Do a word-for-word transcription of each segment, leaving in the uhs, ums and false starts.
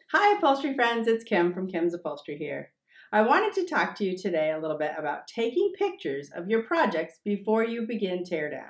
Hi upholstery friends, it's Kim from Kim's Upholstery here. I wanted to talk to you today a little bit about taking pictures of your projects before you begin teardown.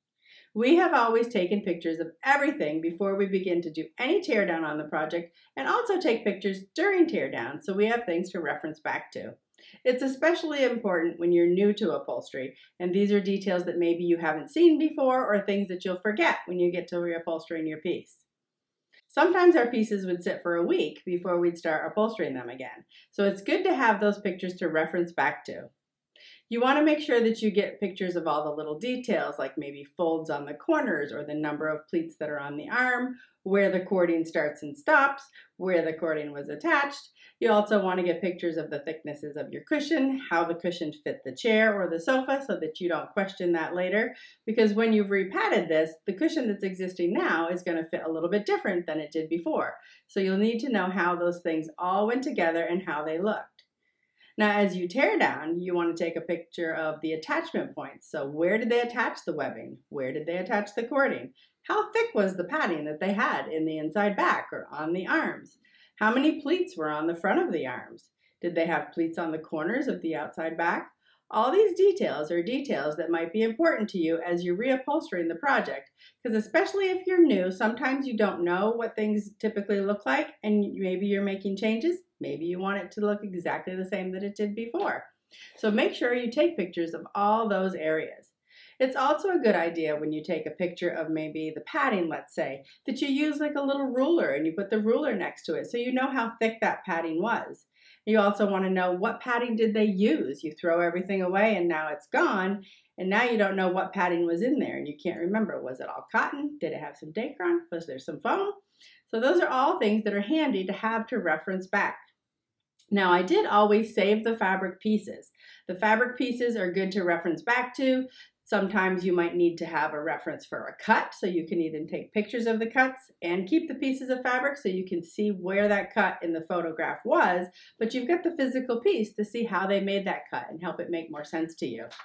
We have always taken pictures of everything before we begin to do any teardown on the project, and also take pictures during teardown so we have things to reference back to. It's especially important when you're new to upholstery, and these are details that maybe you haven't seen before or things that you'll forget when you get to reupholstering your piece. Sometimes our pieces would sit for a week before we'd start upholstering them again, so it's good to have those pictures to reference back to. You want to make sure that you get pictures of all the little details, like maybe folds on the corners or the number of pleats that are on the arm, where the cording starts and stops, where the cording was attached. You also want to get pictures of the thicknesses of your cushion, how the cushion fit the chair or the sofa so that you don't question that later, because when you've repatted this, the cushion that's existing now is going to fit a little bit different than it did before. So you'll need to know how those things all went together and how they looked. Now, as you tear down, you want to take a picture of the attachment points. So where did they attach the webbing? Where did they attach the cording? How thick was the padding that they had in the inside back or on the arms? How many pleats were on the front of the arms? Did they have pleats on the corners of the outside back? All these details are details that might be important to you as you're reupholstering the project, because especially if you're new, sometimes you don't know what things typically look like, and maybe you're making changes. Maybe you want it to look exactly the same that it did before. So make sure you take pictures of all those areas. It's also a good idea when you take a picture of maybe the padding, let's say, that you use like a little ruler and you put the ruler next to it so you know how thick that padding was. You also want to know what padding did they use. You throw everything away and now it's gone, and now you don't know what padding was in there and you can't remember. Was it all cotton? Did it have some Dacron? Was there some foam? So those are all things that are handy to have to reference back. Now, I did always save the fabric pieces. The fabric pieces are good to reference back to. Sometimes you might need to have a reference for a cut, so you can even take pictures of the cuts and keep the pieces of fabric so you can see where that cut in the photograph was, but you've got the physical piece to see how they made that cut and help it make more sense to you.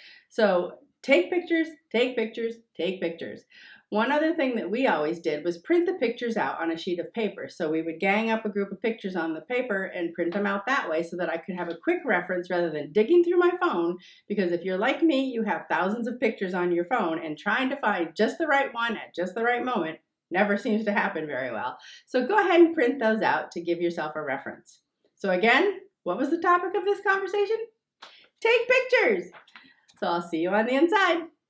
So take pictures, take pictures, take pictures. One other thing that we always did was print the pictures out on a sheet of paper. So we would gang up a group of pictures on the paper and print them out that way so that I could have a quick reference rather than digging through my phone, because if you're like me, you have thousands of pictures on your phone and trying to find just the right one at just the right moment never seems to happen very well. So go ahead and print those out to give yourself a reference. So again, what was the topic of this conversation? Take pictures! So I'll see you on the inside.